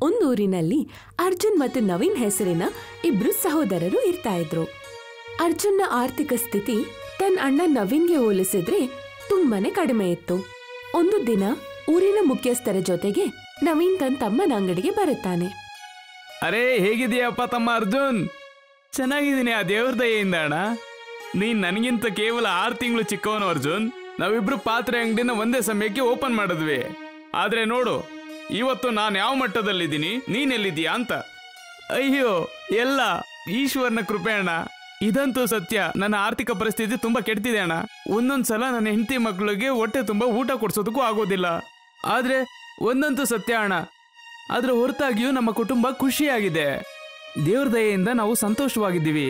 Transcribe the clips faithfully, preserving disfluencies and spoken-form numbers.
ಒಂದೂರಿನಲ್ಲಿ ಅರ್ಜುನ್ ಮತ್ತು ನವೀನ್ ಹೆಸರಿನ ಇಬ್ರು ಸಹೋದರರು ಇರ್ತಾ ಇದ್ರು. ಅರ್ಜುನ್ನ ಆರ್ಥಿಕ ಸ್ಥಿತಿ ತನ್ನ ಅಣ್ಣ ನವೀನ್ಗೆ ಹೋಲಿಸಿದ್ರೆ ತುಂಬಾನೇ ಕಡಿಮೆ ಇತ್ತು. ಒಂದು ದಿನ ಊರಿನ ಮುಖ್ಯಸ್ಥರ ಜೊತೆಗೆ ನವೀನ್ ತನ್ನ ತಮ್ಮನ ಅಂಗಡಿಗೆ ಬರುತ್ತಾನೆ. ಅರೇ, ಹೇಗಿದೆಯಪ್ಪ ತಮ್ಮ ಅರ್ಜುನ್? ಚೆನ್ನಾಗಿದ್ದೀನಿ, ಆ ದೇವ್ರ ದಯೆಯಿಂದ ಅಣ್ಣ. ನೀನ್ ನನಗಿಂತ ಕೇವಲ ಆರು ತಿಂಗಳು ಚಿಕ್ಕವನು ಅರ್ಜುನ್. ನಾವಿಬ್ರು ಪಾತ್ರೆ ಅಂಗಡಿನ ಒಂದೇ ಸಮಯಕ್ಕೆ ಓಪನ್ ಮಾಡಿದ್ವಿ. ಆದ್ರೆ ನೋಡು, ಇವತ್ತು ನಾನು ಯಾವ ಮಟ್ಟದಲ್ಲಿದ್ದೀನಿ, ನೀನೆಲ್ಲಿದ್ದೀಯಾ ಅಂತ. ಅಯ್ಯೋ, ಎಲ್ಲ ಈಶ್ವರನ ಕೃಪೆ ಅಣ್ಣ. ಇದಂತೂ ಸತ್ಯ. ನನ್ನ ಆರ್ಥಿಕ ಪರಿಸ್ಥಿತಿ ತುಂಬಾ ಕೆಡ್ತಿದೆ ಅಣ್ಣ. ಒಂದೊಂದ್ಸಲ ನನ್ನ ಹೆಂಡತಿ ಮಕ್ಕಳಿಗೆ ಹೊಟ್ಟೆ ತುಂಬಾ ಊಟ ಕೊಡ್ಸೋದಕ್ಕೂ ಆಗೋದಿಲ್ಲ. ಆದ್ರೆ ಒಂದಂತೂ ಸತ್ಯ ಅಣ್ಣ, ಅದ್ರ ಹೊರತಾಗಿಯೂ ನಮ್ಮ ಕುಟುಂಬ ಖುಷಿಯಾಗಿದೆ. ದೇವ್ರ ದಯೆಯಿಂದ ನಾವು ಸಂತೋಷವಾಗಿದ್ದೀವಿ.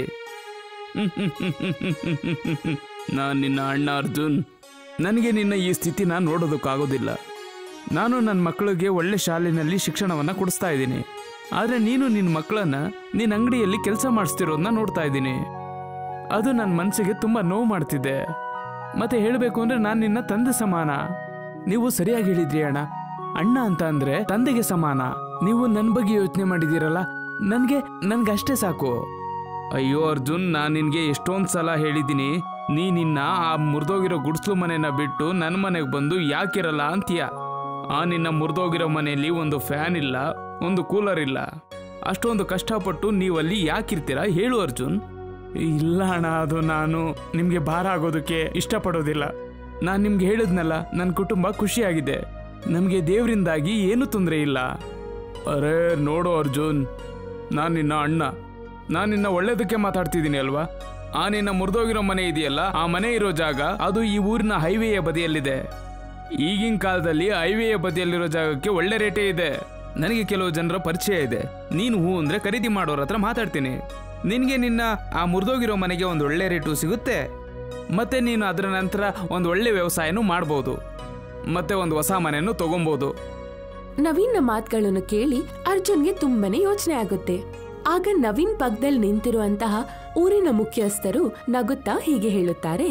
ನಾನು ನಿನ್ನ ಅಣ್ಣ ಅರ್ಜುನ್. ನನಗೆ ನಿನ್ನ ಈ ಸ್ಥಿತಿನ ನೋಡೋದಕ್ಕಾಗೋದಿಲ್ಲ. ನಾನು ನನ್ನ ಮಕ್ಕಳಿಗೆ ಒಳ್ಳೆ ಶಾಲೆಯಲ್ಲಿ ಶಿಕ್ಷಣವನ್ನು ಕೊಡಿಸ್ತಾ ಇದ್ದೀನಿ. ಆದರೆ ನೀನು ನಿನ್ನ ಮಕ್ಕಳನ್ನ ನಿನ್ನ ಅಂಗಡಿಯಲ್ಲಿ ಕೆಲಸ ಮಾಡಿಸ್ತಿರೋದನ್ನ ನೋಡ್ತಾ ಇದ್ದೀನಿ. ಅದು ನನ್ನ ಮನಸ್ಸಿಗೆ ತುಂಬ ನೋವು ಮಾಡ್ತಿದೆ. ಮತ್ತೆ ಹೇಳಬೇಕು ಅಂದರೆ ನಾನು ನಿನ್ನ ತಂದೆ ಸಮಾನ. ನೀವು ಸರಿಯಾಗಿ ಹೇಳಿದ್ರಿ ಅಣ್ಣ. ಅಣ್ಣ ಅಂತ ಅಂದರೆ ತಂದೆಗೆ ಸಮಾನ. ನೀವು ನನ್ನ ಬಗ್ಗೆ ಯೋಚನೆ ಮಾಡಿದ್ದೀರಲ್ಲ, ನನಗೆ ನನಗಷ್ಟೇ ಸಾಕು. ಅಯ್ಯೋ ಅರ್ಜುನ್, ನಾನು ನಿನಗೆ ಎಷ್ಟೊಂದು ಸಲ ಹೇಳಿದ್ದೀನಿ, ನೀ ನಿನ್ನ ಆ ಮುರಿದೋಗಿರೋ ಗುಡಿಸ್ಲು ಮನೆನ ಬಿಟ್ಟು ನನ್ನ ಮನೆಗೆ ಬಂದು ಯಾಕಿರಲ್ಲ ಅಂತೀಯ. ಆ ನಿನ್ನ ಮುರಿದೋಗಿರೋ ಮನೆಯಲ್ಲಿ ಒಂದು ಫ್ಯಾನ್ ಇಲ್ಲ, ಒಂದು ಕೂಲರ್ ಇಲ್ಲ. ಅಷ್ಟೊಂದು ಕಷ್ಟಪಟ್ಟು ನೀವಲ್ಲಿ ಯಾಕಿರ್ತೀರಾ ಹೇಳು ಅರ್ಜುನ್. ಇಲ್ಲ ಅಣ್ಣ, ಅದು ನಾನು ನಿಮಗೆ ಭಾರ ಆಗೋದಕ್ಕೆ ಇಷ್ಟಪಡೋದಿಲ್ಲ. ನಾನು ನಿಮ್ಗೆ ಹೇಳಿದ್ನಲ್ಲ, ನನ್ನ ಕುಟುಂಬ ಖುಷಿಯಾಗಿದೆ. ನಮಗೆ ದೇವರಿಂದಾಗಿ ಏನೂ ತೊಂದರೆ ಇಲ್ಲ. ಅರೇ ನೋಡು ಅರ್ಜುನ್, ನಾನು ನಿನ್ನ ಅಣ್ಣ. ನಾನು ನಿನ್ನ ಒಳ್ಳೇದಕ್ಕೆ ಮಾತಾಡ್ತಿದ್ದೀನಿ ಅಲ್ವಾ. ಆ ನಿನ್ನ ಮುರಿದೋಗಿರೋ ಮನೆ ಇದೆಯಲ್ಲ, ಆ ಮನೆ ಇರೋ ಜಾಗ ಅದು ಈ ಊರಿನ ಹೈವೇಯ ಬದಿಯಲ್ಲಿದೆ. ಈಗಿನ ಕಾಲದಲ್ಲಿ ಹೈವೇಯ ಬದಿಯಲ್ಲಿರೋ ಜಾಗಕ್ಕೆ ಒಳ್ಳೆ ರೇಟೇ ಇದೆ. ನನಗೆ ಕೆಲವು ಜನರ ಪರಿಚಯ ಇದೆ. ನೀನು ಹೂ ಅಂದರೆ ಖರೀದಿ ಮಾಡೋರ ಹತ್ರ ಮಾತಾಡ್ತೀನಿ. ನಿನಗೆ ನಿನ್ನ ಆ ಮುರಿದೋಗಿರೋ ಮನೆಗೆ ಒಂದು ಒಳ್ಳೆ ರೇಟು ಸಿಗುತ್ತೆ. ಮತ್ತೆ ನೀನು ಅದರ ನಂತರ ಒಂದು ಒಳ್ಳೆ ವ್ಯವಸಾಯನೂ ಮಾಡ್ಬೋದು. ಮತ್ತೆ ಒಂದು ಹೊಸ ಮನೆಯನ್ನು ತಗೊಬೋದು. ನವೀನ್ನ ಮಾತುಗಳನ್ನು ಕೇಳಿ ಅರ್ಜುನ್ಗೆ ತುಂಬಾನೇ ಯೋಚನೆ ಆಗುತ್ತೆ. ಆಗ ನವೀನ್ ಪಕ್ಕದಲ್ಲಿ ನಿಂತಿರುವಂತಹ ಊರಿನ ಮುಖ್ಯಸ್ಥರು ನಗುತ್ತಾ ಹೀಗೆ ಹೇಳುತ್ತಾರೆ.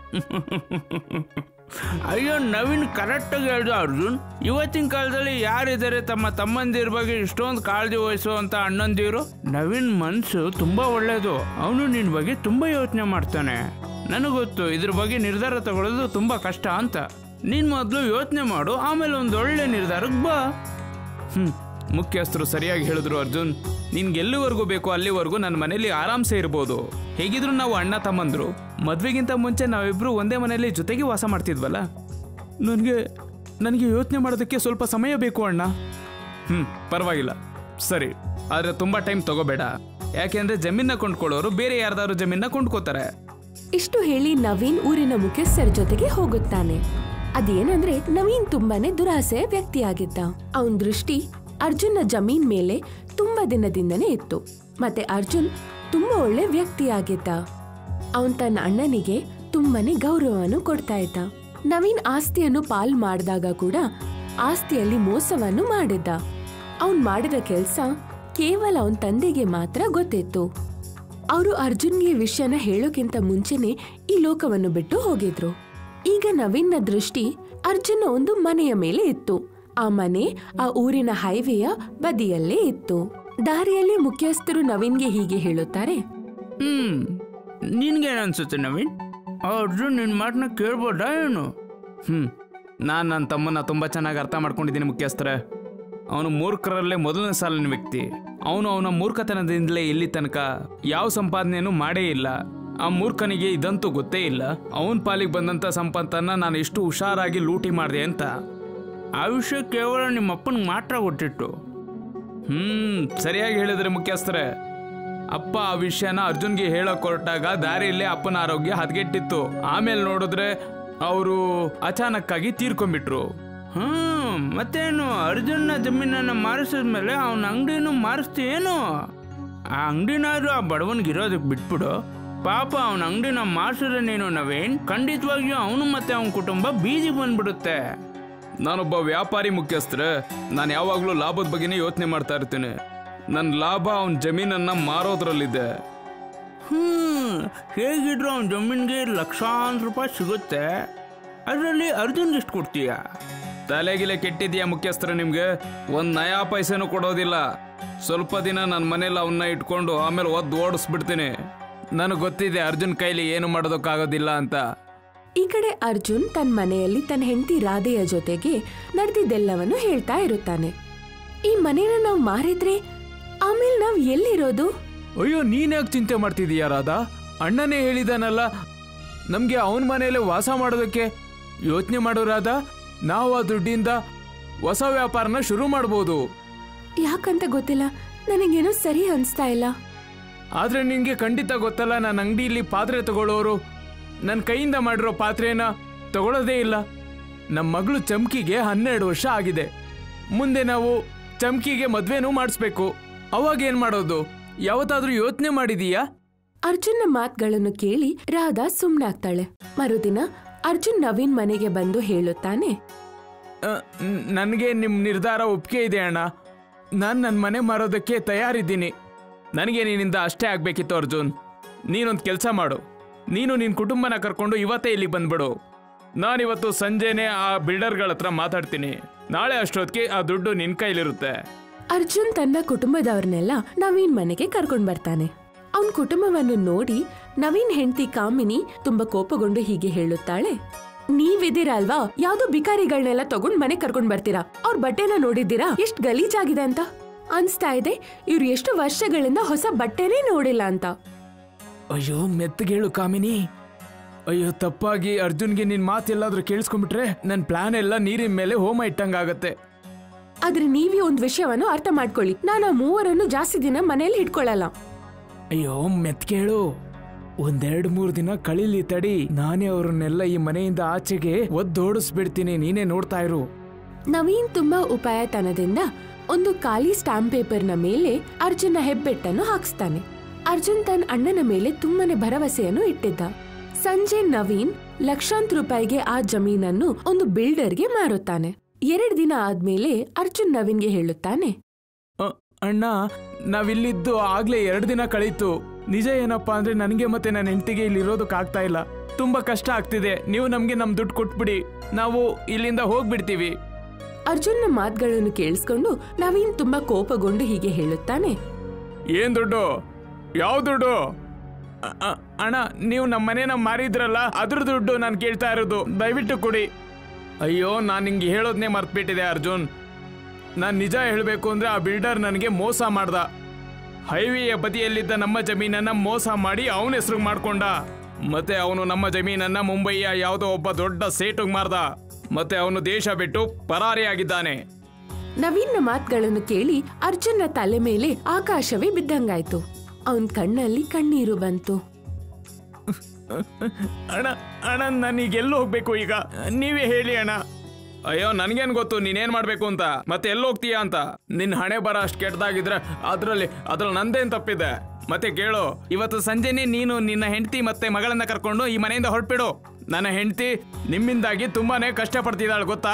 ಅಯ್ಯೋ ನವೀನ್, ಕರೆಕ್ಟಾಗಿ ಹೇಳ್ದು ಅರ್ಜುನ್. ಇವತ್ತಿನ ಕಾಲದಲ್ಲಿ ಯಾರಿದ್ದಾರೆ ತಮ್ಮ ತಮ್ಮಂದಿರ ಬಗ್ಗೆ ಇಷ್ಟೊಂದು ಕಾಳಜಿ ವಹಿಸುವಂತ ಅಣ್ಣಂದಿರು? ನವೀನ್ ಮನಸ್ಸು ತುಂಬಾ ಒಳ್ಳೇದು. ಅವನು ನಿನ್ನ ಬಗ್ಗೆ ತುಂಬಾ ಯೋಚನೆ ಮಾಡ್ತಾನೆ. ನನಗೊತ್ತು ಇದ್ರ ಬಗ್ಗೆ ನಿರ್ಧಾರ ತಗೊಳ್ಳೋದು ತುಂಬಾ ಕಷ್ಟ ಅಂತ. ನೀನ್ ಮೊದಲು ಯೋಚನೆ ಮಾಡು, ಆಮೇಲೆ ಒಂದು ಒಳ್ಳೆ ನಿರ್ಧಾರಕ್ಕೆ ಬಾ. ಹ್ಮ್ ಮುಖ್ಯಸ್ಥರು ಸರಿಯಾಗಿ ಹೇಳಿದ್ರು ಅರ್ಜುನ್. ನಿನ್ಗೆ ಎಲ್ಲಿವರೆಗೂ ಬೇಕೋ ಅಲ್ಲಿವರೆಗೂ ನನ್ನ ಮನೇಲಿ ಆರಾಮ್ಸೆ ಇರ್ಬೋದು. ಹೇಗಿದ್ರು ನಾವು ಅಣ್ಣ ತಮ್ಮಂದ್ರು. ಮದ್ವೆಗಿಂತ ಮುಂಚೆ ನಾವಿಬ್ರು ಒಂದೇ ಮನೆಯಲ್ಲಿ ಜೊತೆಗೆ ವಾಸ ಮಾಡ್ತಿದ್ವಲ್ಲ. ನನಗೆ ನನಗೆ ಯೋಚನೆ ಮಾಡೋದಕ್ಕೆ ಸ್ವಲ್ಪ ಸಮಯ ಬೇಕು ಅಣ್ಣ. ಹ್ಮ್ ಪರವಾಗಿಲ್ಲ, ಸರಿ. ಆದರೆ ತುಂಬಾ ಟೈಮ್ ತಗೋಬೇಡ. ಯಾಕೆಂದ್ರೆ ಜಮೀನ ಕೊಂಡ್ಕೊಳ್ಳೋರು ಬೇರೆ ಯಾರ್ದಾದ್ರು ಜಮೀನ ಕೊಂಡ್ಕೋತಾರೆ. ಇಷ್ಟು ಹೇಳಿ ನವೀನ್ ಊರಿನ ಮುಖ್ಯಸ್ಥರ ಜೊತೆಗೆ ಹೋಗುತ್ತಾನೆ. ಅದೇನಂದ್ರೆ ನವೀನ್ ತುಂಬಾನೇ ದುರಾಸೆ ವ್ಯಕ್ತಿಯಾಗಿದ್ದ. ಅವನ ದೃಷ್ಟಿ ಅರ್ಜುನ್ನ ಜಮೀನ್ ಮೇಲೆ ತುಂಬಾ ದಿನದಿಂದನೇ ಇತ್ತು. ಮತ್ತೆ ಅರ್ಜುನ್ ತುಂಬಾ ಒಳ್ಳೆ ವ್ಯಕ್ತಿಯಾಗಿದ್ದ. ಅವನ್ ತನ್ನ ಅಣ್ಣನಿಗೆ ತುಂಬಾನೇ ಗೌರವವನ್ನು ಕೊಡ್ತಾ ಇದ್ದ. ನವೀನ್ ಆಸ್ತಿಯನ್ನು ಪಾಲ್ ಮಾಡಿದಾಗ ಕೂಡ ಆಸ್ತಿಯಲ್ಲಿ ಮೋಸವನ್ನು ಮಾಡಿದ್ದ. ಅವನ್ ಮಾಡಿದ ಕೆಲ್ಸ ಕೇವಲ ಅವನ್ ತಂದೆಗೆ ಮಾತ್ರ ಗೊತ್ತಿತ್ತು. ಅವರು ಅರ್ಜುನ್ಗೆ ವಿಷಯನ ಹೇಳೋಕ್ಕಿಂತ ಮುಂಚೆನೆ ಈ ಲೋಕವನ್ನು ಬಿಟ್ಟು ಹೋಗಿದ್ರು. ಈಗ ನವೀನ್ನ ದೃಷ್ಟಿ ಅರ್ಜುನ್ನ ಒಂದು ಮನೆಯ ಮೇಲೆ ಇತ್ತು. ಆ ಮನೆ ಆ ಊರಿನ ಹೈವೇಯ ಬದಿಯಲ್ಲೇ ಇತ್ತು. ದಾರಿಯಲ್ಲಿ ಮುಖ್ಯಸ್ಥರು ನವೀನ್ಗೆ ಹೀಗೆ ಹೇಳುತ್ತಾರೆ. ಹ್ಮ್ ನಿನ್ಗೇನ್ ಅನ್ಸುತ್ತೆ ನವೀನ್? ಅರ್ಜುನ್ ನಿನ್ ಮಾತನ್ನ ಕೇಳ್ಬೋದಾ ಏನು? ಹ್ಮ್ ನಾನು ನನ್ನ ತಮ್ಮನ್ನ ತುಂಬಾ ಚೆನ್ನಾಗಿ ಅರ್ಥ ಮಾಡ್ಕೊಂಡಿದ್ದೀನಿ ಮುಖ್ಯಸ್ಥರೇ. ಅವನು ಮೂರ್ಖರಲ್ಲೇ ಮೊದಲನೇ ಸಾಲಿನ ವ್ಯಕ್ತಿ. ಅವನು ಅವನ ಮೂರ್ಖತನದಿಂದಲೇ ಇಲ್ಲಿ ತನಕ ಯಾವ ಸಂಪಾದನೆಯನ್ನು ಮಾಡೇ ಇಲ್ಲ. ಆ ಮೂರ್ಖನಿಗೆ ಇದಂತೂ ಗೊತ್ತೇ ಇಲ್ಲ. ಅವನ ಪಾಲಿಗೆ ಬಂದಂತ ಸಂಪತ್ತನ್ನ ನಾನು ಎಷ್ಟು ಹುಷಾರಾಗಿ ಲೂಟಿ ಮಾಡಿದೆ ಅಂತ. ಆ ವಿಷಯ ಕೇವಲ ನಿಮ್ಮ ಅಪ್ಪನಿಗೆ ಮಾತ್ರ ಗೊತ್ತಿತ್ತು. ಹ್ಮ್ ಸರಿಯಾಗಿ ಹೇಳಿದ್ರೆ ಮುಖ್ಯಸ್ಥರೇ. ಅಪ್ಪ ಆ ವಿಷಯನ ಅರ್ಜುನ್ಗೆ ಹೇಳಕ್ ಹೊರಟಾಗ ದಾರಿಯಲ್ಲೇ ಅಪ್ಪನ ಆರೋಗ್ಯ ಹದಗೆಟ್ಟಿತ್ತು. ಆಮೇಲೆ ನೋಡಿದ್ರೆ ಅವರು ಅಚಾನಕ್ಕಾಗಿ ತೀರ್ಕೊಂಡ್ಬಿಟ್ರು. ಹ್ಮ್ ಮತ್ತೇನು, ಅರ್ಜುನ್ನ ಜಮೀನನ್ನ ಮಾರಿಸಿದ್ಮೇಲೆ ಅವನ ಅಂಗಡಿನೂ ಮಾರಿಸ್ತೀಯೇನು? ಆ ಅಂಗಡಿನಾದ್ರೂ ಆ ಬಡವನ್ಗೆ ಇರೋದಕ್ಕೆ ಬಿಟ್ಬಿಡು. ಪಾಪ ಅವನ ಅಂಗಡಿನ ಮಾರಿಸಿದ್ರೆ ನೀನು ನವೀನ್, ಖಂಡಿತವಾಗಿಯೂ ಅವನು ಮತ್ತೆ ಅವನ ಕುಟುಂಬ ಬೀದಿಗೆ ಬಂದ್ಬಿಡುತ್ತೆ. ನಾನೊಬ್ಬ ವ್ಯಾಪಾರಿ ಮುಖ್ಯಸ್ಥರೇ. ನಾನು ಯಾವಾಗಲೂ ಲಾಭದ ಬಗ್ಗೆನೇ ಯೋಚನೆ ಮಾಡ್ತಾ ಇರ್ತೀನಿ. ನನ್ನ ಲಾಭ ಅವನ ಜಮೀನನ್ನ ಮಾರೋದ್ರಲ್ಲಿದೆ. ಹ್ಮ್ ಹೇಗಿದ್ರು ಅವನ ಜಮೀನ್ಗೆ ಲಕ್ಷಾಂತರ ರೂಪಾಯಿ ಸಿಗುತ್ತೆ. ಅದರಲ್ಲಿ ಅರ್ಜುನ್ಗೆ ಎಷ್ಟು ಕೊಡ್ತೀಯ? ತಲೆಗಿಲೆ ಕೆಟ್ಟಿದ್ಯಾ ಮುಖ್ಯಸ್ಥರು? ನಿಮ್ಗೆ ಒಂದ್ ನಯಾ ಪೈಸೆನೂ ಕೊಡೋದಿಲ್ಲ. ಸ್ವಲ್ಪ ದಿನ ನನ್ನ ಮನೇಲಿ ಅವನ್ನ ಇಟ್ಕೊಂಡು ಆಮೇಲೆ ಒದ್ದು ಓಡಿಸ್ಬಿಡ್ತೀನಿ. ನನಗೆ ಗೊತ್ತಿದೆ ಅರ್ಜುನ್ ಕೈಲಿ ಏನು ಮಾಡೋದಕ್ಕಾಗೋದಿಲ್ಲ ಅಂತ. ಈ ಕಡೆ ಅರ್ಜುನ್ ತನ್ನ ಮನೆಯಲ್ಲಿ ತನ್ನ ಹೆಂಡತಿ ರಾಧೆಯ ಜೊತೆಗೆ ನಡೆದಿದ್ದೆಲ್ಲವನ್ನು ಹೇಳ್ತಾ ಇರುತ್ತಾನೆ. ಈ ಮನೇನ ನಾವು ಮಾರಿದ್ರೆ ಆಮೇಲೆ ನಾವ್ ಎಲ್ಲಿರೋದು? ಅಯ್ಯೋ, ನೀನ್ ಯಾಕೆ ಚಿಂತೆ ಮಾಡ್ತಿದೀಯ ರಾಧಾ? ಅಣ್ಣನೇ ಹೇಳಿದಾನಲ್ಲ ನಮ್ಗೆ ಅವನ ಮನೆಯಲ್ಲೇ ವಾಸ ಮಾಡೋದಕ್ಕೆ. ಯೋಚನೆ ಮಾಡೋ ರಾಧಾ, ನಾವು ಆ ದುಡ್ಡಿಂದ ಹೊಸ ವ್ಯಾಪಾರನ ಶುರು ಮಾಡ್ಬೋದು. ಯಾಕಂತ ಗೊತ್ತಿಲ್ಲ, ನನಗೇನೋ ಸರಿ ಅನ್ಸ್ತಾ ಇಲ್ಲ. ಆದ್ರೆ ನಿನ್ಗೆ ಖಂಡಿತ ಗೊತ್ತಲ್ಲ, ನನ್ನ ಅಂಗಡಿಯಲ್ಲಿ ಪಾತ್ರೆ ತಗೊಳ್ಳೋರು ನನ್ನ ಕೈಯಿಂದ ಮಾಡಿರೋ ಪಾತ್ರೆನ ತಗೊಳ್ಳೋದೇ ಇಲ್ಲ. ನಮ್ಮ ಮಗಳು ಚಮ್ಕಿಗೆ ಹನ್ನೆರಡು ವರ್ಷ ಆಗಿದೆ. ಮುಂದೆ ನಾವು ಚಮ್ಕಿಗೆ ಮದ್ವೆನೂ ಮಾಡಿಸ್ಬೇಕು. ಅವಾಗ ಏನ್ ಮಾಡೋದು? ಯಾವತ್ತಾದ್ರೂ ಯೋಚನೆ ಮಾಡಿದೀಯಾ? ಅರ್ಜುನ್ನ ಮಾತುಗಳನ್ನು ಕೇಳಿ ರಾಧಾ ಸುಮ್ನಾಗ್ತಾಳೆ. ಮರುದಿನ ಅರ್ಜುನ್ ನವೀನ್ ಮನೆಗೆ ಬಂದು ಹೇಳುತ್ತಾನೆ, ನನಗೆ ನಿಮ್ ನಿರ್ಧಾರ ಒಪ್ಪಿಗೆ ಇದೆ ಅಣ್ಣ. ನಾನು ನನ್ನ ಮನೆ ಮಾರೋದಕ್ಕೆ ತಯಾರಿದ್ದೀನಿ. ನನಗೆ ನಿನ್ನಿಂದ ಅಷ್ಟೇ ಆಗ್ಬೇಕಿತ್ತು ಅರ್ಜುನ್. ನೀನೊಂದು ಕೆಲಸ ಮಾಡು, ನೀನು ನಿನ್ನ ಕುಟುಂಬನ ಕರ್ಕೊಂಡು ಇವತ್ತೇ ಇಲ್ಲಿ ಬಂದ್ಬಿಡು. ನಾನಿವತ್ತು ಸಂಜೆನೆ ಆ ಬಿಲ್ಡರ್ಗಳ ಹತ್ರ ಮಾತಾಡ್ತೀನಿ. ನಾಳೆ ಅಷ್ಟೊತ್ತಿಗೆ ಆ ದುಡ್ಡು ನಿನ್ ಕೈಲಿರುತ್ತೆ. ಅರ್ಜುನ್ ತನ್ನ ಕುಟುಂಬದವ್ರನ್ನೆಲ್ಲ ನವೀನ್ ಮನೆಗೆ ಕರ್ಕೊಂಡ್ ಬರ್ತಾನೆ. ಅವನ್ ಕುಟುಂಬವನ್ನು ನೋಡಿ ನವೀನ್ ಹೆಂಡತಿ ಕಾಮಿನಿ ತುಂಬಾ ಕೋಪಗೊಂಡು ಹೀಗೆ ಹೇಳುತ್ತಾಳೆ, ನೀವಿದ್ದೀರಾ ಅಲ್ವಾ, ಯಾವ್ದೋ ಬಿಕಾರಿಗಳನ್ನೆಲ್ಲ ತಗೊಂಡ್ ಮನೆ ಕರ್ಕೊಂಡ್ ಬರ್ತೀರಾ. ಅವ್ರ ಬಟ್ಟೆನ ನೋಡಿದ್ದೀರಾ ಎಷ್ಟ್ ಗಲೀಜಾಗಿದೆ ಅಂತ? ಅನ್ಸ್ತಾ ಇದೆ ಇವ್ರು ಎಷ್ಟು ವರ್ಷಗಳಿಂದ ಹೊಸ ಬಟ್ಟೆನೇ ನೋಡಿಲ್ಲ ಅಂತ. ಅಯ್ಯೋ ಮೆತ್ತಗೇಳು ಕಾಮಿನಿ. ಅಯ್ಯೋ, ತಪ್ಪಾಗಿ ಅರ್ಜುನ್ಗೆ ನಿನ್ ಮಾತೆಲ್ಲಾದ್ರೂ ಕೇಳಿಸ್ಕೊಂಡ್ಬಿಟ್ರೆ ನನ್ನ ಪ್ಲಾನ್ ಎಲ್ಲ ನೀರಿನ ಮೇಲೆ ಹೋಮ ಇಟ್ಟಂಗಾಗತ್ತೆ. ಆದ್ರೆ ನೀವೇ ಒಂದ್ ವಿಷಯವನ್ನು ಅರ್ಥ ಮಾಡ್ಕೊಳ್ಳಿ, ನಾನು ಆ ಮೂವರನ್ನು ಜಾಸ್ತಿ ದಿನ ಮನೆಯಲ್ಲಿ ಇಟ್ಕೊಳ್ಳಲ್ಲ. ಅಯ್ಯೋ ಮೆತ್ಕೇಳು, ಒಂದೆರಡು ಮೂರು ದಿನ ಕಳೀಲಿ ತಡಿ. ನಾನೇ ಅವ್ರನ್ನೆಲ್ಲ ಈ ಮನೆಯಿಂದ ಆಚೆಗೆ ಒದ್ದೋಡಿಸ್ಬಿಡ್ತೀನಿ. ನೀನೇ ನೋಡ್ತಾ ಇರು. ನವೀನ್ ತುಂಬಾ ಉಪಾಯತನದಿಂದ ಒಂದು ಖಾಲಿ ಸ್ಟಾಂಪ್ ಪೇಪರ್ನ ಮೇಲೆ ಅರ್ಜುನ ಹೆಬ್ಬೆಟ್ಟನ್ನು ಹಾಕ್ಸ್ತಾನೆ. ಅರ್ಜುನ್ ತನ್ನ ಅಣ್ಣನ ಮೇಲೆ ತುಂಬಾನೇ ಭರವಸೆಯನ್ನು ಇಟ್ಟಿದ್ದ. ಸಂಜೆ ನವೀನ್ ಲಕ್ಷಾಂತರ ರೂಪಾಯಿಗೆ ಆ ಜಮೀನನ್ನು ಒಂದು ಬಿಲ್ಡರ್ಗೆ ಮಾರುತ್ತಾನೆ. ಎರಡು ದಿನ ಆದ್ಮೇಲೆ ಅರ್ಜುನ್ ನವೀನ್ಗೆ ಹೇಳುತ್ತಾನೆ, ಅಣ್ಣ, ನಾವಿಲ್ಲಿದ್ದು ಆಗ್ಲೇ ಎರಡು ದಿನ ಕಳೀತು. ನಿಜ ಏನಪ್ಪಾ ಅಂದ್ರೆ ನನಗೆ ಮತ್ತೆ ನನ್ನ ಹೆಂಡತಿಗೆ ಇಲ್ಲಿ ಇರೋದಕ್ಕಾಗ್ತಾ ಇಲ್ಲ. ತುಂಬಾ ಕಷ್ಟ ಆಗ್ತಿದೆ. ನೀವು ನಮ್ಗೆ ನಮ್ ದುಡ್ಡು ಕೊಟ್ಬಿಡಿ, ನಾವು ಇಲ್ಲಿಂದ ಹೋಗ್ಬಿಡ್ತೀವಿ. ಅರ್ಜುನ್ನ ಮಾತುಗಳನ್ನು ಕೇಳಿಸ್ಕೊಂಡು ನವೀನ್ ತುಂಬಾ ಕೋಪಗೊಂಡು ಹೀಗೆ ಹೇಳುತ್ತಾನೆ, ಏನ್ ದುಡ್ಡು? ಯಾವ ದುಡ್ಡು? ಅಣ್ಣ, ನೀವು ನಮ್ಮ ಮನೇನ ಮಾರಿದ್ರಲ್ಲ, ಅದ್ರ ದುಡ್ಡು ನಾನು ಕೇಳ್ತಾ ಇರೋದು. ದಯವಿಟ್ಟು ಕೊಡಿ. ಅಯ್ಯೋ, ನಾನು ನಿಂಗೆ ಹೇಳೋದನ್ನೇ ಮರ್ತ್ಬಿಟ್ಟಿದೆ ಅರ್ಜುನ್. ನಾನು ನಿಜ ಹೇಳಬೇಕು ಅಂದ್ರೆ ಆ ಬಿಲ್ಡರ್ ನನಗೆ ಮೋಸ ಮಾಡ್ದ. ಹೈವೇಯ ಬದಿಯಲ್ಲಿದ್ದ ನಮ್ಮ ಜಮೀನನ್ನ ಮೋಸ ಮಾಡಿ ಅವನ ಹೆಸರು ಮಾಡ್ಕೊಂಡ. ಮತ್ತೆ ಅವನು ನಮ್ಮ ಜಮೀನನ್ನ ಮುಂಬೈಯ ಯಾವುದೋ ಒಬ್ಬ ದೊಡ್ಡ ಸೇಟುಗ್ ಮಾರ್ದ. ಮತ್ತೆ ಅವನು ದೇಶ ಬಿಟ್ಟು ಪರಾರಿಯಾಗಿದ್ದಾನೆ. ನವೀನ್ನ ಮಾತುಗಳನ್ನು ಕೇಳಿ ಅರ್ಜುನ್ನ ತಲೆ ಮೇಲೆ ಆಕಾಶವೇ ಬಿದ್ದಂಗಾಯ್ತು. ಅವನ್ ಕಣ್ಣಲ್ಲಿ ಕಣ್ಣೀರು ಬಂತು. ಅಣ್ಣ ಅಣ್ಣ ನಾನೀಗೆಲ್ಲ ಹೋಗ್ಬೇಕು ಈಗ? ನೀವೇ ಹೇಳಿ ಅಣ್ಣ. ಅಯ್ಯೋ, ನನ್ಗೇನ್ ಗೊತ್ತು ನೀನೇನ್ ಮಾಡ್ಬೇಕು ಅಂತ, ಮತ್ತೆ ಎಲ್ಲಿ ಹೋಗ್ತೀಯಾ ಅಂತ. ನಿನ್ ಹಣೆ ಬರ ಅಷ್ಟು ಕೆಟ್ಟದಾಗಿದ್ರೆ ಅದ್ರಲ್ಲಿ ಅದ್ರಲ್ಲಿ ನಂದೇನ್ ತಪ್ಪಿದೆ? ಮತ್ತೆ ಕೇಳು, ಇವತ್ತು ಸಂಜೆನೆ ನೀನು ನಿನ್ನ ಹೆಂಡತಿ ಮತ್ತೆ ಮಗಳನ್ನ ಕರ್ಕೊಂಡು ಈ ಮನೆಯಿಂದ ಹೊರಟ್ಬಿಡು. ನನ್ನ ಹೆಂಡತಿ ನಿಮ್ಮಿಂದಾಗಿ ತುಂಬಾನೇ ಕಷ್ಟ ಪಡ್ತಿದ್ದಾಳೆ ಗೊತ್ತಾ?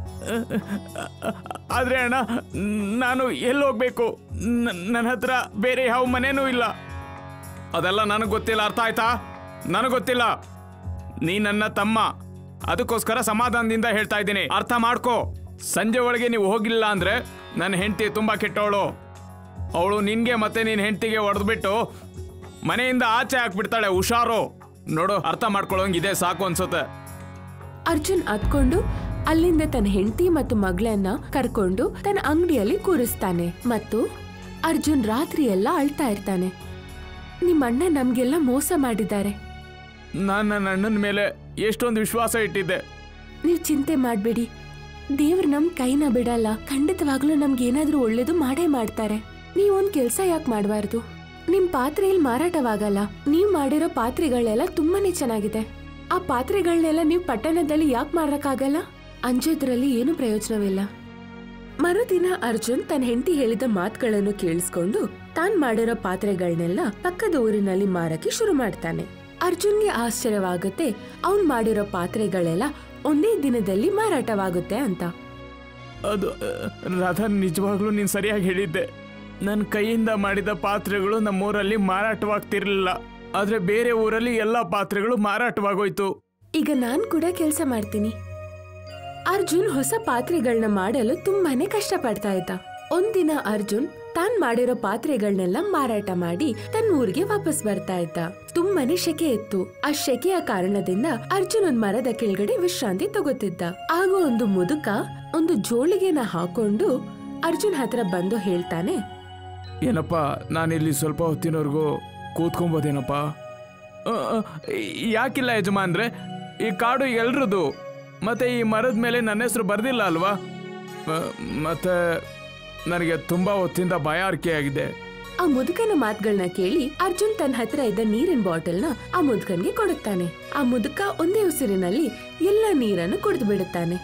ಆದ್ರೆ ಅಣ್ಣ, ನಾನು ಎಲ್ಲಿ ಹೋಗ್ಬೇಕು? ನನ್ನ ಹತ್ರ ಬೇರೆ ಯಾವ ಮನೇನೂ ಇಲ್ಲ. ಅದೆಲ್ಲ ನನಗೆ ಗೊತ್ತಿಲ್ಲ, ಅರ್ಥ ಆಯ್ತಾ? ನನಗೆ ಗೊತ್ತಿಲ್ಲ. ನೀ ನನ್ನ ತಮ್ಮ, ಅದಕ್ಕೋಸ್ಕರ ಸಮಾಧಾನದಿಂದ ಹೇಳ್ತಾ ಇದ್ದೀನಿ, ಅರ್ಥ ಮಾಡ್ಕೋ. ಸಂಜೆ ಒಳಗೆ ನೀವು ಹೋಗಿಲ್ಲ ಅಂದ್ರೆ ನನ್ನ ಹೆಂಡತಿ ತುಂಬಾ ಕೆಟ್ಟವಳು. ಅವಳು ನಿನ್ಗೆ ಮತ್ತೆ ನಿನ್ನ ಹೆಂಡತಿಗೆ ಹೊಡೆದ್ಬಿಟ್ಟು ಮನೆಯಿಂದ ಆಚೆ ಹಾಕ್ಬಿಡ್ತಾಳೆ. ಹುಷಾರು. ನೋಡು, ಅರ್ಥ ಮಾಡ್ಕೊಳ್ಳೋಂಗಿದೆ ಸಾಕು ಅನ್ಸುತ್ತೆ. ಅರ್ಜುನ್ ಅತ್ಕೊಂಡು ಅಲ್ಲಿಂದ ತನ್ನ ಹೆಂಡತಿ ಮತ್ತು ಮಗಳನ್ನ ಕರ್ಕೊಂಡು ತನ್ನ ಅಂಗಡಿಯಲ್ಲಿ ಕೂರಿಸ್ತಾನೆ. ಮತ್ತು ಅರ್ಜುನ್ ರಾತ್ರಿ ಎಲ್ಲ ಅಳ್ತಾ ಇರ್ತಾನೆ, ನಿಮ್ಮ ಅಣ್ಣ ನಮ್ಗೆಲ್ಲ ಮೋಸ ಮಾಡಿದ್ದಾರೆ. ನಾನು ನನ್ನ ಅಣ್ಣನ ಮೇಲೆ ಎಷ್ಟೊಂದು ವಿಶ್ವಾಸ ಇಟ್ಟಿದ್ದೆ. ನೀವ್ ಚಿಂತೆ ಮಾಡ್ಬೇಡಿ, ದೇವ್ರು ನಮ್ ಕೈನ ಬಿಡಲ್ಲ. ಖಂಡಿತವಾಗ್ಲೂ ನಮ್ಗೆ ಏನಾದ್ರೂ ಒಳ್ಳೇದು ಮಾಡೇ ಮಾಡ್ತಾರೆ. ನೀವೊಂದ್ ಕೆಲ್ಸ ಯಾಕೆ ಮಾಡಬಾರ್ದು? ನಿಮ್ ಪಾತ್ರೆ ಇಲ್ಲಿ ಮಾರಾಟವಾಗಲ್ಲ. ನೀವ್ ಮಾಡಿರೋ ಪಾತ್ರೆಗಳೆಲ್ಲ ತುಂಬಾನೇ ಚೆನ್ನಾಗಿದೆ. ಆ ಪಾತ್ರೆಗಳನ್ನೆಲ್ಲ ನೀವು ಪಟ್ಟಣದಲ್ಲಿ ಯಾಕೆ ಮಾರಕ್ಕಾಗಲ್ಲ? ಅಂಜೋದ್ರಲ್ಲಿ ಏನು ಪ್ರಯೋಜನವಿಲ್ಲ. ಮರುದಿನ ಅರ್ಜುನ್ ತನ್ನ ಹೆಂಡತಿ ಹೇಳಿದ ಮಾತುಗಳನ್ನು ಕೇಳಿಸ್ಕೊಂಡು ತಾನ್ ಮಾಡಿರೋ ಪಾತ್ರೆಗಳನ್ನೆಲ್ಲ ಪಕ್ಕದ ಊರಿನಲ್ಲಿ ಮಾರಕ್ಕೆ ಶುರು ಮಾಡ್ತಾನೆ. ಅರ್ಜುನ್ಗೆ ಆಶ್ಚರ್ಯವಾಗುತ್ತೆ ಅವನ್ ಮಾಡಿರೋ ಪಾತ್ರೆಗಳೆಲ್ಲ ಒಂದೇ ದಿನದಲ್ಲಿ ಮಾರಾಟವಾಗುತ್ತೆ ಅಂತ. ಅದು ರಾಧಾ, ನಿಜವಾಗ್ಲೂ ನೀನ್ ಸರಿಯಾಗಿ ಹೇಳಿದ್ದೆ. ನನ್ನ ಕೈಯಿಂದ ಮಾಡಿದ ಪಾತ್ರೆಗಳು ನಮ್ಮೂರಲ್ಲಿ ಮಾರಾಟವಾಗ್ತಿರ್ಲಿಲ್ಲ. ಆದ್ರೆ ಬೇರೆ ಊರಲ್ಲಿ ಎಲ್ಲಾ ಪಾತ್ರೆಗಳು ಮಾರಾಟವಾಗೋಯ್ತು. ಈಗ ನಾನ್ ಕೂಡ ಕೆಲಸ ಮಾಡ್ತೀನಿ. ಅರ್ಜುನ್ ಹೊಸ ಪಾತ್ರೆಗಳನ್ನ ಮಾಡಲು ತುಂಬಾನೇ ಕಷ್ಟ ಪಡ್ತಾ ಇದ್ದ. ಒಂದಿನ ಅರ್ಜುನ್ ತಾನ್ ಮಾಡಿರೋ ಪಾತ್ರೆಗಳನ್ನೆಲ್ಲ ಮಾರಾಟ ಮಾಡಿ ತನ್ನ ಊರಿಗೆ ವಾಪಸ್ ಬರ್ತಾ ಇದ್ದ. ತುಂಬಾನೇ ಶೆಕೆ ಇತ್ತು. ಆ ಶೆಕೆಯ ಕಾರಣದಿಂದ ಅರ್ಜುನ್ ಒಂದ್ ಮರದ ಕೆಳಗಡೆ ವಿಶ್ರಾಂತಿ ತಗೋತಿದ್ದ. ಆಗ ಒಂದು ಮುದುಕ ಒಂದು ಜೋಳಿಗೆನ ಹಾಕೊಂಡು ಅರ್ಜುನ್ ಹತ್ರ ಬಂದು ಹೇಳ್ತಾನೆ, ಏನಪ್ಪ ನಾನಿಲ್ಲಿ ಸ್ವಲ್ಪ ಹೊತ್ತಿನವರೆಗೂ ಕೂತ್ಕೊಂಬೋದೇನಪ್ಪ? ಯಾಕಿಲ್ಲ ಯಜಮಾನ್ರೆ, ಈ ಕಾಡು ಎಲ್ರದು, ಮತ್ತೆ ಈ ಮರದ ಮೇಲೆ ನನ್ನ ಹೆಸರು ಬರ್ದಿಲ್ಲ ಅಲ್ವಾ? ಮತ್ತೆ ನನಗೆ ತುಂಬಾ ಹೊತ್ತಿಂದ ಬಾಯಾರಿಕೆ ಆಗಿದೆ. ಆ ಮುದುಕನ ಮಾತುಗಳನ್ನ ಕೇಳಿ ಅರ್ಜುನ್ ತನ್ನ ಹತ್ರ ಇದ್ದ ನೀರಿನ ಬಾಟಲ್ನ ಆ ಮುದುಕನ್ಗೆ ಕೊಡುತ್ತಾನೆ. ಆ ಮುದುಕ ಒಂದೇ ಉಸಿರಿನಲ್ಲಿ ಎಲ್ಲ ನೀರನ್ನು ಕುಡಿದು ಬಿಡುತ್ತಾನೆ.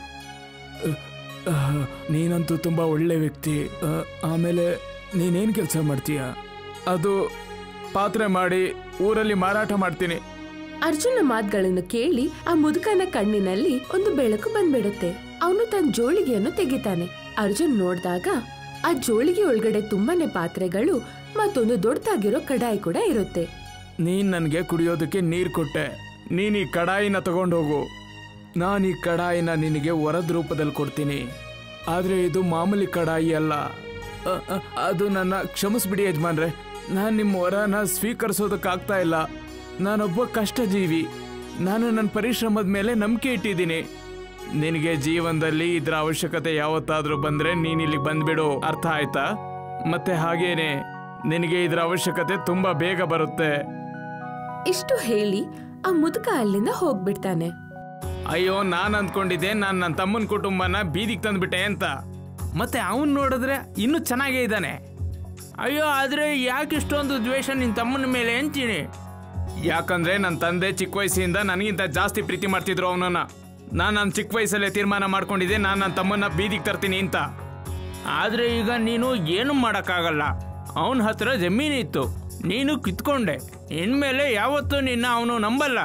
ನೀನಂತೂ ತುಂಬಾ ಒಳ್ಳೆ ವ್ಯಕ್ತಿ. ಆಮೇಲೆ ನೀನೇನ್ ಕೆಲಸ ಮಾಡ್ತೀಯ? ಅದು ಪಾತ್ರೆ ಮಾಡಿ ಊರಲ್ಲಿ ಮಾರಾಟ ಮಾಡ್ತೀನಿ. ಅರ್ಜುನ ಮಾತುಗಳನ್ನು ಕೇಳಿ ಆ ಮುದುಕನ ಕಣ್ಣಿನಲ್ಲಿ ಒಂದು ಬೆಳಕು ಬಂದ್ಬಿಡುತ್ತೆ. ಅವನು ತನ್ನ ಜೋಳಿಗೆಯನ್ನು ತೆಗಿತಾನೆ. ಅರ್ಜುನ್ ನೋಡಿದಾಗ ಆ ಜೋಳಿಗೆ ಒಳಗಡೆ ತುಂಬಾನೇ ಪಾತ್ರೆಗಳು ಮತ್ತೊಂದು ದೊಡ್ಡದಾಗಿರೋ ಕಡಾಯಿ ಕೂಡ ಇರುತ್ತೆ. ನೀನ್ ನನ್ಗೆ ಕುಡಿಯೋದಕ್ಕೆ ನೀರ್ ಕೊಟ್ಟೆ. ನೀನ್ ಈ ಕಡಾಯಿನ ತಗೊಂಡು ಹೋಗು. ನಾನು ಈ ಕಡಾಯಿನ ನಿನಗೆ ವರದ ರೂಪದಲ್ಲಿ ಕೊಡ್ತೀನಿ. ಆದ್ರೆ ಇದು ಮಾಮೂಲಿ ಕಡಾಯಿ ಅಲ್ಲ. ಅದು ನನ್ನ ಕ್ಷಮಿಸ್ಬಿಡಿ ಯಜಮಾನ್ರೆ, ನಾನು ನಿಮ್ಮ ವರನ ಸ್ವೀಕರಿಸೋದಕ್ಕಾಗ್ತಾ ಇಲ್ಲ. ನಾನೊಬ್ಬ ಕಷ್ಟ ಜೀವಿ. ನಾನು ನನ್ನ ಪರಿಶ್ರಮದ ಮೇಲೆ ನಂಬಿಕೆ ಇಟ್ಟಿದ್ದೀನಿ. ನಿನಗೆ ಜೀವನದಲ್ಲಿ ಇದರ ಅವಶ್ಯಕತೆ ಯಾವತ್ತಾದ್ರೂ ಬಂದ್ರೆ ನೀನ್ ಇಲ್ಲಿಗೆ ಬಂದ್ಬಿಡು, ಅರ್ಥ ಆಯ್ತಾ? ಮತ್ತೆ ಹಾಗೇನೆ ನಿನಗೆ ಇದರ ಅವಶ್ಯಕತೆ ತುಂಬಾ ಬೇಗ ಬರುತ್ತೆ. ಇಷ್ಟು ಹೇಳಿ ಆ ಮುದುಕ ಅಲ್ಲಿಂದ ಹೋಗ್ಬಿಡ್ತಾನೆ. ಅಯ್ಯೋ, ನಾನ್ ಅಂದ್ಕೊಂಡಿದ್ದೆ ನಾನು ನನ್ನ ತಮ್ಮನ ಕುಟುಂಬನ ಬೀದಿಗೆ ತಂದ್ಬಿಟ್ಟೆ ಅಂತ. ಮತ್ತೆ ಅವನ್ ನೋಡಿದ್ರೆ ಇನ್ನೂ ಚೆನ್ನಾಗೇ ಇದ್ದಾನೆ. ಅಯ್ಯೋ, ಆದ್ರೆ ಯಾಕೆ ಇಷ್ಟೊಂದು ದ್ವೇಷ ನಿನ್ ತಮ್ಮನ ಮೇಲೆ ಅಂತೀನಿ? ಯಾಕಂದ್ರೆ ನನ್ನ ತಂದೆ ಚಿಕ್ಕ ವಯಸ್ಸಿಂದ ನನಗಿಂತ ಜಾಸ್ತಿ ಪ್ರೀತಿ ಮಾಡ್ತಿದ್ರು ಅವನನ್ನ. ನಾನು ನನ್ನ ಚಿಕ್ಕ ವಯಸ್ಸಲ್ಲೇ ತೀರ್ಮಾನ ಮಾಡ್ಕೊಂಡಿದ್ದೆ ನಾನು ನನ್ನ ತಮ್ಮನ್ನ ಬೀದಿಗೆ ತರ್ತೀನಿ ಅಂತ. ಆದ್ರೆ ಈಗ ನೀನು ಏನು ಮಾಡಕ್ಕಾಗಲ್ಲ. ಅವನ ಹತ್ರ ಜಮೀನಿತ್ತು, ನೀನು ಕಿತ್ಕೊಂಡೆ. ಇನ್ಮೇಲೆ ಯಾವತ್ತೂ ನಿನ್ನ ಅವನು ನಂಬಲ್ಲ.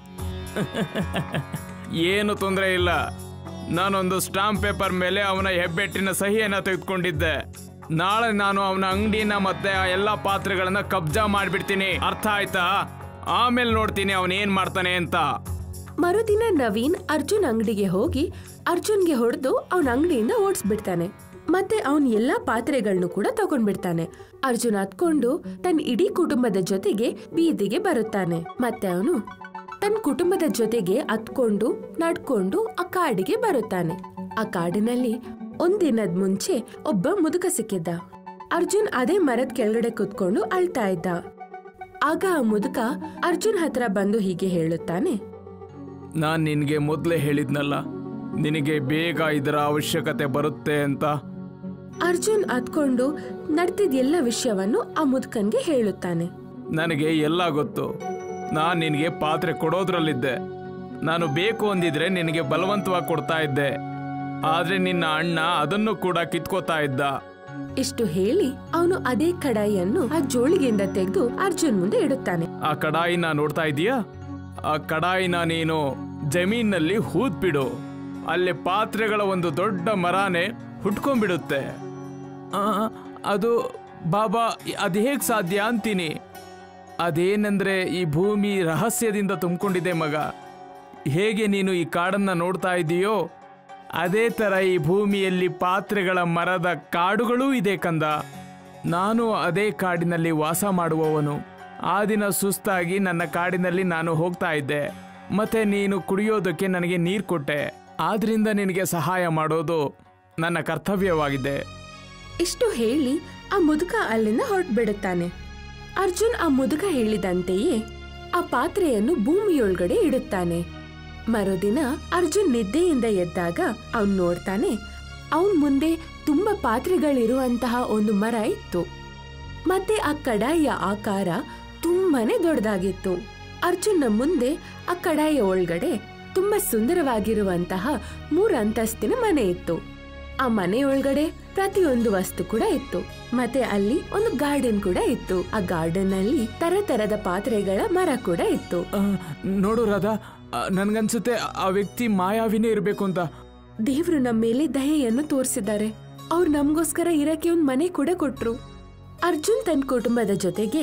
ಏನು ತೊಂದರೆ ಇಲ್ಲ. ನಾನೊಂದು ಸ್ಟಾಂಪ್ ಪೇಪರ್ ಮೇಲೆ ಅವನ ಹೆಬ್ಬೆಟ್ಟಿನ ಸಹಿಯನ್ನ ತೆಗೆದುಕೊಂಡಿದ್ದೆ. ನಾಳೆ ನಾನು ಅವನ ಅಂಗಡಿನ ಮತ್ತೆ ಆ ಎಲ್ಲಾ ಪಾತ್ರೆಗಳನ್ನ ಕಬ್ಜಾ ಮಾಡ್ಬಿಡ್ತೀನಿ, ಅರ್ಥ ಆಯ್ತಾ? ಆಮೇಲೆ ನೋಡ್ತೀನಿ ಅವನ್ ಏನ್ ಮಾಡ್ತಾನೆ ಅಂತ. ಮರುದಿನ ನವೀನ್ ಅರ್ಜುನ್ ಅಂಗಡಿಗೆ ಹೋಗಿ ಅರ್ಜುನ್ಗೆ ಹೊಡೆದು ಅವನ ಅಂಗಡಿಯಿಂದ ಓಡಿಸ್ಬಿಡ್ತಾನೆ. ಮತ್ತೆ ಅವನ್ ಎಲ್ಲಾ ಪಾತ್ರೆಗಳನ್ನು ಕೂಡ ತಗೊಂಡ್ಬಿಡ್ತಾನೆ. ಅರ್ಜುನ್ ಹತ್ಕೊಂಡು ತನ್ನ ಇಡೀ ಕುಟುಂಬದ ಜೊತೆಗೆ ಬೀದಿಗೆ ಬರುತ್ತಾನೆ. ಮತ್ತೆ ಅವನು ತನ್ನ ಕುಟುಂಬದ ಜೊತೆಗೆ ಹತ್ಕೊಂಡು ನಡ್ಕೊಂಡು ಆ ಕಾಡಿಗೆ ಬರುತ್ತಾನೆ. ಆ ಕಾಡಿನಲ್ಲಿ ಒಂದಿನದ ಮುಂಚೆ ಒಬ್ಬ ಮುದುಕ ಸಿಕ್ಕಿದ್ದ. ಅರ್ಜುನ್ ಅದೇ ಮರದ ಕೆಳಗಡೆ ಕುತ್ಕೊಂಡು ಅಳ್ತಾ ಇದ್ದ. ಆಗ ಆ ಮುದುಕ ಅರ್ಜುನ್ ಹತ್ರ ಬಂದು ಹೀಗೆ ಹೇಳುತ್ತಾನೆ, ನಾನ್ ನಿನ್ಗೆ ಮೊದ್ಲೇ ಹೇಳಿದ್ನಲ್ಲ, ನಿನಗೆ ಬೇಗ ಇದರ ಅವಶ್ಯಕತೆ ಬರುತ್ತೆ ಅಂತ. ಅರ್ಜುನ್ ಹತ್ಕೊಂಡು ನಡೆದಿದ್ದ ಎಲ್ಲ ವಿಷಯವನ್ನು ಆ ಮುದುಕನ್ಗೆ ಹೇಳುತ್ತಾನೆ. ನನಗೆ ಎಲ್ಲ ಗೊತ್ತು. ನಾನ್ ನಿನಗೆ ಪಾತ್ರೆ ಕೊಡೋದ್ರಲ್ಲಿದ್ದೆ. ನಾನು ಬೇಕು ಅಂದಿದ್ರೆ ನಿನಗೆ ಬಲವಂತವಾಗಿ ಕೊಡ್ತಾ ಇದ್ದೆ. ಆದ್ರೆ ನಿನ್ನ ಅಣ್ಣ ಅದನ್ನು ಕೂಡ ಕಿತ್ಕೋತಾ ಇದ್ದ. ಇಷ್ಟು ಹೇಳಿ ಅವನು ಅದೇ ಕಡಾಯಿಯನ್ನು ಆ ಜೋಳಿಗೆಯಿಂದ ತೆಗೆದು ಅರ್ಜುನ್ ಮುಂದೆ ಇಡುತ್ತಾನೆ. ಆ ಕಡಾಯಿನ ನೋಡ್ತಾ ಇದೀಯಾ? ಆ ಕಡಾಯಿನ ನೀನು ಜಮೀನಲ್ಲಿ ಹೂದ್ ಬಿಡು. ಅಲ್ಲಿ ಪಾತ್ರೆಗಳ ಒಂದು ದೊಡ್ಡ ಮರಾನೆ ಹುಟ್ಕೊಂಡ್ಬಿಡುತ್ತೆ. ಅದು ಬಾಬಾ, ಅದು ಹೇಗ್ ಸಾಧ್ಯ ಅಂತೀನಿ. ಅದೇನೆಂದ್ರೆ ಈ ಭೂಮಿ ರಹಸ್ಯದಿಂದ ತುಂಬಿಕೊಂಡಿದೆ ಮಗ. ಹೇಗೆ ನೀನು ಈ ಕಾಡನ್ನ ನೋಡ್ತಾ ಇದೀಯೋ ಅದೇ ತರ ಈ ಭೂಮಿಯಲ್ಲಿ ಪಾತ್ರೆಗಳ ಮರದ ಕಾಡುಗಳೂ ಇದೆ ಕಂದ. ನಾನು ಅದೇ ಕಾಡಿನಲ್ಲಿ ವಾಸ ಮಾಡುವವನು. ಆ ದಿನ ಸುಸ್ತಾಗಿ ನನ್ನ ಕಾಡಿನಲ್ಲಿ ನಾನು ಹೋಗ್ತಾ ಇದ್ದೆ. ಮತ್ತೆ ನೀನು ಕುಡಿಯೋದಕ್ಕೆ ನನಗೆ ನೀರು ಕೊಟ್ಟೆ. ಆದ್ರಿಂದ ನಿನಗೆ ಸಹಾಯ ಮಾಡೋದು ನನ್ನ ಕರ್ತವ್ಯವಾಗಿದೆ. ಇಷ್ಟು ಹೇಳಿ ಆ ಮುದುಕ ಅಲ್ಲಿಂದ ಹೊರಟ್ಬಿಡುತ್ತಾನೆ. ಅರ್ಜುನ್ ಆ ಮುದುಕ ಹೇಳಿದಂತೆಯೇ ಆ ಪಾತ್ರೆಯನ್ನು ಭೂಮಿಯೊಳಗಡೆ ಇಡುತ್ತಾನೆ. ಮರುದಿನ ಅರ್ಜುನ್ ನಿದ್ದೆಯಿಂದ ಎದ್ದಾಗ ಅವನ್ ನೋಡ್ತಾನೆ, ಅವನ್ ಮುಂದೆ ತುಂಬಾ ಪಾತ್ರೆಗಳಿರುವಂತಹ ಒಂದು ಮರ ಇತ್ತು. ಮತ್ತೆ ಆ ಕಡಾಯಿಯ ಆಕಾರ ತುಂಬಾನೇ ದೊಡ್ಡದಾಗಿತ್ತು. ಅರ್ಜುನ್ನ ಮುಂದೆ ಆ ಕಡಾಯಿಯ ಒಳಗಡೆ ತುಂಬಾ ಸುಂದರವಾಗಿರುವಂತಹ ಮೂರು ಅಂತಸ್ತಿನ ಮನೆ ಇತ್ತು. ಆ ಮನೆ ಒಳಗಡೆ ಪ್ರತಿಯೊಂದು ವಸ್ತು ಕೂಡ ಇತ್ತು. ಮತ್ತೆ ಅಲ್ಲಿ ಒಂದು ಗಾರ್ಡನ್ ಕೂಡ ಇತ್ತು. ಆ ಗಾರ್ಡನ್ ಅಲ್ಲಿ ತರ ತರದ ಪಾತ್ರೆಗಳ ಮರ ಕೂಡ ಇತ್ತು. ನೋಡು ರಾಧಾ, ನನ್ಗನ್ಸುತ್ತೆ ಆ ವ್ಯಕ್ತಿ ಮಾಯಾವಿನೇ ಇರ್ಬೇಕು ಅಂತ. ದೇವ್ರು ನಮ್ಮ ಮೇಲೆ ದಯೆಯನ್ನು ತೋರಿಸಿದ್ದಾರೆ. ಅವ್ರು ನಮ್ಗೋಸ್ಕರ ಇರಕ್ಕೆ ಒಂದ್ ಮನೆ ಕೂಡ ಕೊಟ್ರು. ಅರ್ಜುನ್ ತನ್ನ ಕುಟುಂಬದ ಜೊತೆಗೆ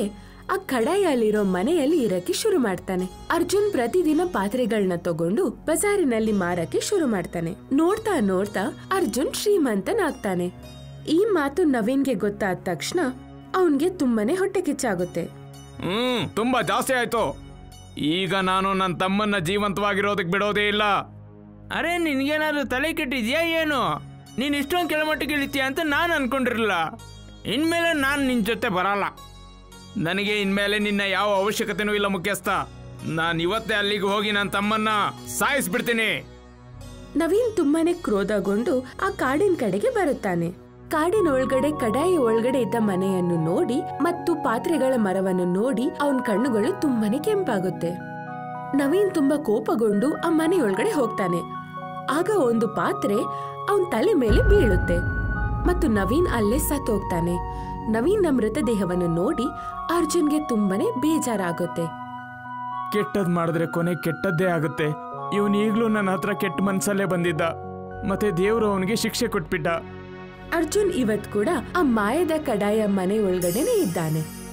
ಆ ಕಡಾಯಲ್ಲಿರೋ ಮನೆಯಲ್ಲಿ ಇರಕ್ಕೆ ಶುರು ಮಾಡ್ತಾನೆ. ಅರ್ಜುನ್ ಪ್ರತಿದಿನ ಪಾತ್ರೆಗಳನ್ನ ತಗೊಂಡು ಬಜಾರಿನಲ್ಲಿ ಮಾರಕ್ಕೆ ಶುರು ಮಾಡ್ತಾನೆ. ನೋಡ್ತಾ ನೋಡ್ತಾ ಅರ್ಜುನ್ ಶ್ರೀಮಂತನಾಗ್ತಾನೆ. ಈ ಮಾತು ನವೀನ್ಗೆ ಗೊತ್ತಾದ ತಕ್ಷಣ ಅವನ್ಗೆ ತುಂಬಾನೇ ಹೊಟ್ಟೆ ಕಿಚ್ಚಾಗುತ್ತೆ. ಹ್ಮ್ ತುಂಬಾ ಜಾಸ್ತಿ ಆಯ್ತು. ಈಗ ನಾನು ನನ್ನ ತಮ್ಮನ್ನ ಜೀವಂತವಾಗಿರೋದಕ್ಕೆ ಬಿಡೋದೇ ಇಲ್ಲ. ಅರೆ ನಿನ್ಗೇನಾದ್ರು ತಲೆ ಕೆಟ್ಟಿದ್ಯಾ ಏನು? ನೀನ್ ಇಷ್ಟೊಂದು ಕೆಳಮಟ್ಟಿಗೆ ಇಳಿತೀಯ ಅಂತ ನಾನು ಅನ್ಕೊಂಡಿರಲಿಲ್ಲ. ಇನ್ಮೇಲೆ ನಾನು ನಿನ್ ಜೊತೆ ಬರಲ್ಲ. ನನಗೆ ಇನ್ಮೇಲೆ ನಿನ್ನ ಯಾವ ಅವಶ್ಯಕತೆನೂ ಇಲ್ಲ ಮುಖ್ಯಸ್ಥ. ನಾನು ಇವತ್ತೇ ಅಲ್ಲಿಗೆ ಹೋಗಿ ನನ್ನ ತಮ್ಮನ್ನ ಸಾಯಿಸ್ಬಿಡ್ತೀನಿ. ನವೀನ್ ತುಂಬಾನೇ ಕ್ರೋಧಗೊಂಡು ಆ ಕಾಡಿನ ಕಡೆಗೆ ಬರುತ್ತಾನೆ. ಕಾಡಿನ ಒಳಗಡೆ ಕಡಾಯಿ ಒಳಗಡೆ ಇದ್ದ ಮನೆಯನ್ನು ನೋಡಿ ಮತ್ತು ಪಾತ್ರೆಗಳ ಮರವನ್ನು ನೋಡಿ ಅವನ ಕಣ್ಣುಗಳು ತುಂಬಾನೇ ಕೆಂಪಾಗುತ್ತೆ. ನವೀನ್ ತುಂಬಾ ಕೋಪಗೊಂಡು ಆ ಮನೆಯೊಳಗಡೆ ಹೋಗ್ತಾನೆ. ಆಗ ಒಂದು ಪಾತ್ರೆ ಅವನ್ ತಲೆ ಮೇಲೆ ಬೀಳುತ್ತೆ ಮತ್ತು ನವೀನ್ ಅಲ್ಲೇ ಸತ್ತು ಹೋಗ್ತಾನೆ. ನವೀನ್ ಮೃತದೇಹವನ್ನು ನೋಡಿ ಅರ್ಜುನ್ಗೆ ತುಂಬಾನೇ ಬೇಜಾರಾಗುತ್ತೆ. ಕೆಟ್ಟದ್ ಮಾಡಿದ್ರೆ ಕೊನೆ ಕೆಟ್ಟದ್ದೇ ಆಗುತ್ತೆ. ಇವನ್ ಈಗ್ಲೂ ನನ್ನ ಹತ್ರ ಕೆಟ್ಟ ಮನ್ಸಲ್ಲೇ ಬಂದಿದ್ದ, ಮತ್ತೆ ದೇವ್ರು ಅವನಿಗೆ ಶಿಕ್ಷೆ ಕೊಟ್ಬಿಟ್ಟ. ಅರ್ಜುನ್ ಇವತ್ ಕೂಡ ಆ ಮಾಯದ ಕಡಾಯ ಮನೆ ಒಳಗಡೆನೆ ಇದ್ದಾನೆ.